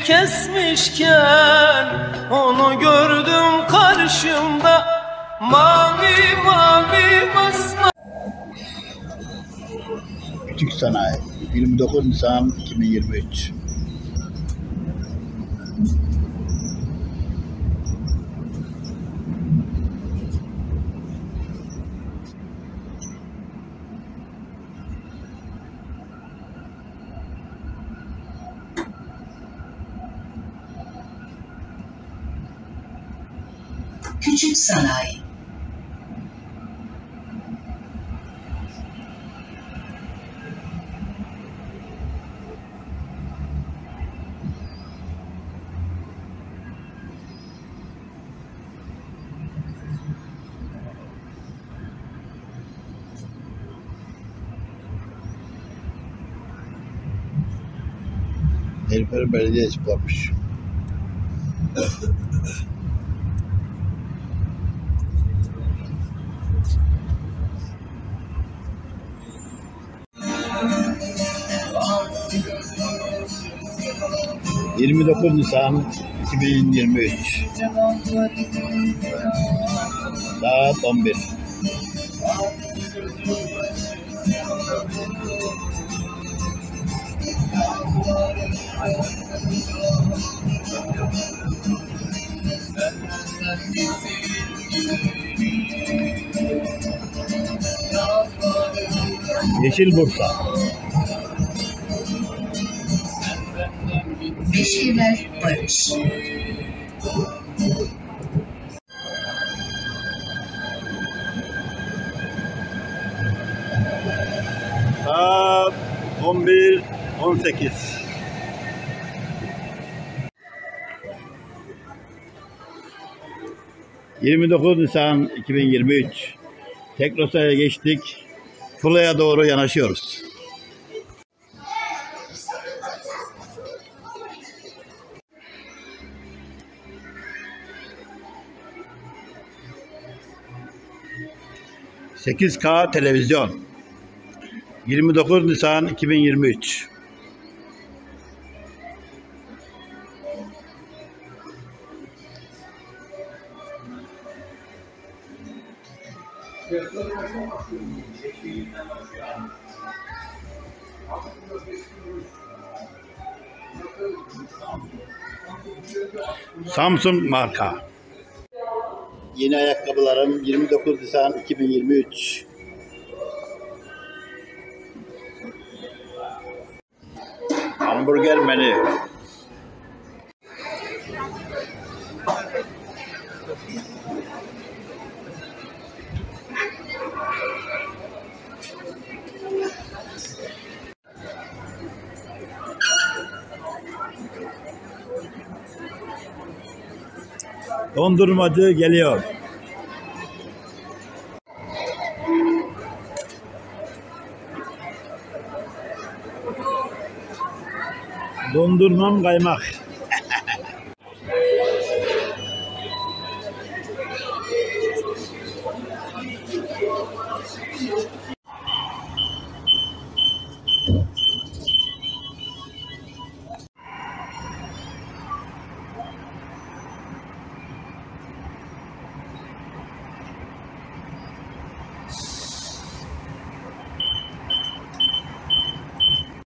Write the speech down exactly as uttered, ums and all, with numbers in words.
kesmişken onu gördüm karşımda, mavi mavi basma. Küçük Sanayi, yirmi dokuz Nisan iki bin yirmi üç. Küçük Sanayi. Herifleri belediye açıklamış. yirmi dokuz Nisan iki bin yirmi üç. Saat on bir. Yeşil Bursa. Beşirler Barış. Saat on bir on sekiz. yirmi dokuz Nisan iki bin yirmi üç. Teknosa'ya geçtik. Fula'ya doğru yanaşıyoruz. sekiz K televizyon. yirmi dokuz Nisan iki bin yirmi üç. Samsung marka. Yeni ayakkabılarım yirmi dokuz Nisan iki bin yirmi üç. Hamburger menü. Dondurmacı geliyor. Dondurmam kaymak.